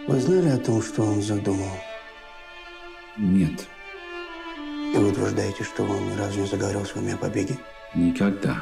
Вы знали о том, что он задумал? Нет. И вы утверждаете, что он ни разу не заговорил с вами о побеге? Никогда.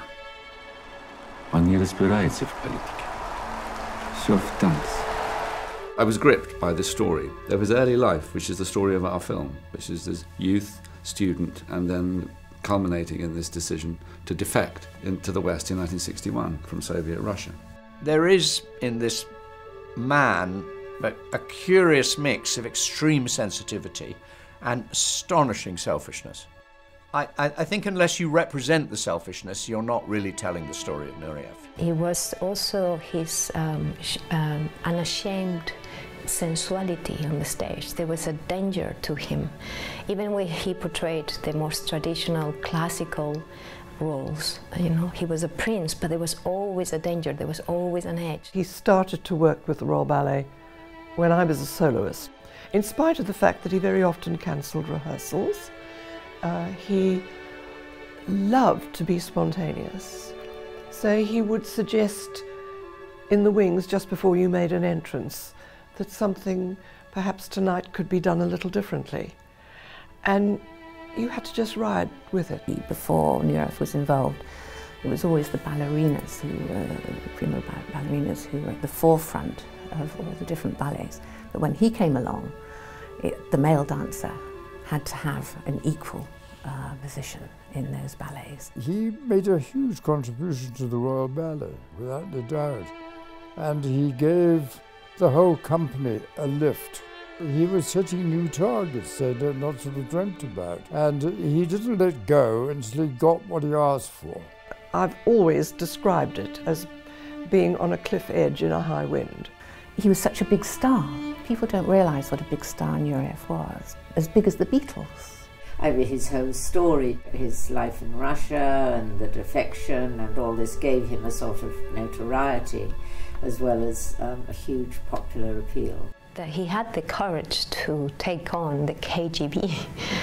Он не разбирается в политике. Все в танце. I was gripped by this story of his early life, which is the story of our film, which is this youth, student, and then culminating in this decision to defect into the West in 1961 from Soviet Russia. There is in this man a curious mix of extreme sensitivity and astonishing selfishness. I think unless you represent the selfishness, you're not really telling the story of Nureyev. It was also his unashamed sensuality on the stage. There was a danger to him. Even when he portrayed the most traditional classical roles, you know, he was a prince, but there was always a danger, there was always an edge. He started to work with the Royal Ballet when I was a soloist. In spite of the fact that he very often cancelled rehearsals, he loved to be spontaneous. So he would suggest in the wings just before you made an entrance that something perhaps tonight could be done a little differently. And you had to just ride with it. Before Nureyev was involved, it was always the ballerinas, the female ballerinas who were at the forefront of all the different ballets. But when he came along, the male dancer had to have an equal position in those ballets. He made a huge contribution to the Royal Ballet, without a doubt. And he gave the whole company a lift. He was setting new targets they'd not sort of dreamt about. And he didn't let go until he got what he asked for. I've always described it as being on a cliff edge in a high wind. He was such a big star. People don't realise what a big star Nureyev was. As big as the Beatles. Over his whole story, his life in Russia and the defection and all this gave him a sort of notoriety as well as a huge popular appeal. That he had the courage to take on the KGB,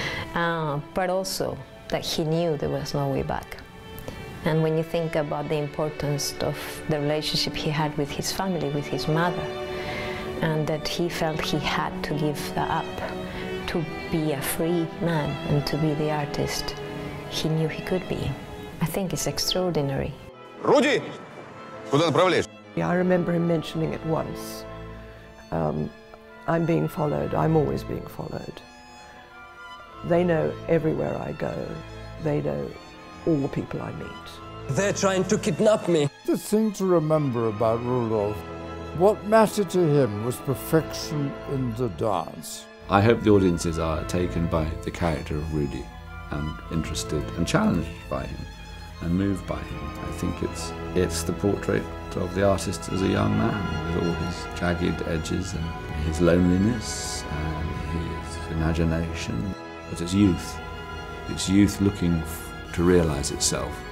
but also that he knew there was no way back. And when you think about the importance of the relationship he had with his family, with his mother, and that he felt he had to give that up to be a free man and to be the artist he knew he could be. I think it's extraordinary. Руди! Куда направляешь? I remember him mentioning it once. I'm being followed, I'm always being followed. They know everywhere I go. They know all the people I meet. They're trying to kidnap me. The thing to remember about Rudolf, what mattered to him was perfection in the dance. I hope the audiences are taken by the character of Rudy and interested and challenged by him and moved by him. I think it's the portrait of the artist as a young man with all his jagged edges and his loneliness and his imagination. But it's youth looking to realise itself.